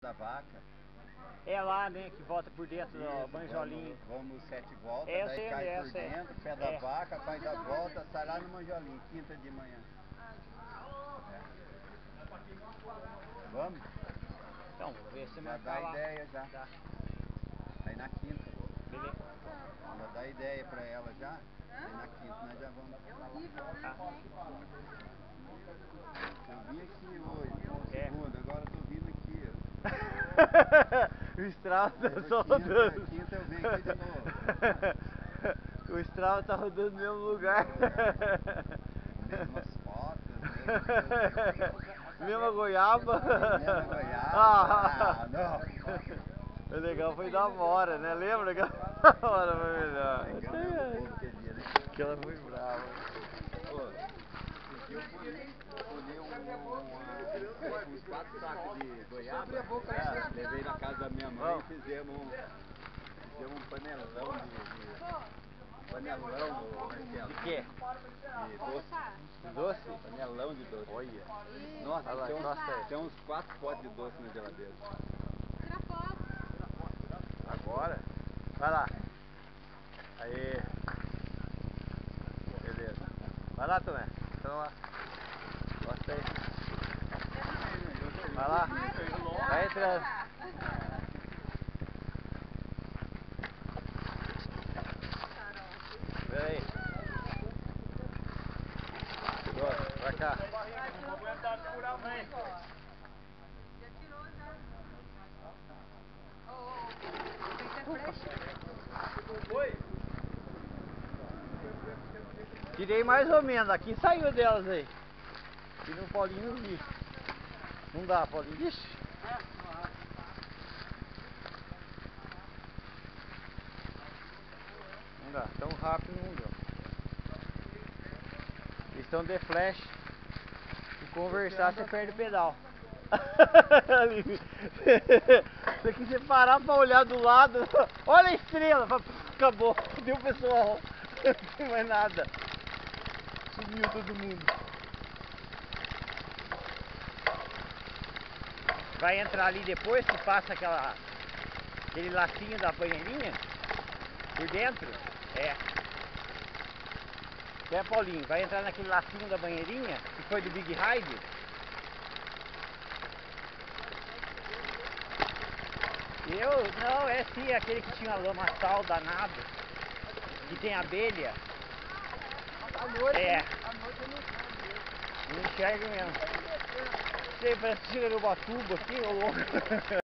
da vaca. É lá, né, que volta por dentro do manjolinho. Vamos 7 voltas, Eu daí sei cai onde é, por dentro, pé da vaca, faz a volta, sai lá no manjolinho, quinta de manhã. É. Vamos? Então, vou ver se Já marcar dá lá. ideia já. Tá. Aí na quinta. Beleza. Já dá ideia pra ela já. Aí na quinta nós já vamos. Eu vim aqui hoje, segunda, agora eu tô vindo aqui. O Strava tá só rodando. Quinta eu venho aqui de novo. O Strava tá rodando no mesmo lugar. Mesmas fotos, Mesma goiaba. Mesma goiaba. Ah, não. O legal foi da Amora, né? Lembra que a Amora foi melhor? Que ela foi brava. Eu colhi uns 4 sacos de goiaba, levei na casa da minha mãe e fizemos um panelão Marcelo. De quê? De doce. De doce? Panelão de doce. Olha. Nossa, Nossa, tem uns 4 potes de doce na geladeira. Tira foto. Agora? Vai lá. Aí. Beleza. Vai lá, Tomé. Então lá. Gosta aí. Vai lá. Vai entrando. Pera aí. Boa, pra cá. Não vou aguentar segurar a mãe. Já tirou já. Tem que ser fresco. Foi? Tirei mais ou menos. Aqui saiu delas aí. E no Paulinho não vi. Não dá, Paulinho. Ixi. Não dá. Tão rápido não deu. Eles estão de flash. Se conversar, você perde o pedal. Se aqui você parar pra olhar do lado, olha a estrela, acabou, deu pessoal, não tem mais nada, sumiu todo mundo. Vai entrar ali depois que passa aquele lacinho da banheirinha por dentro? É, Paulinho, vai entrar naquele lacinho da banheirinha que foi do Big Ride? Não, é sim, aquele que tinha lama sal danado, que tem abelha. À noite, É. à noite eu não Não enxerga mesmo. Sei, parece que chega no Ubatuba aqui, ô louco.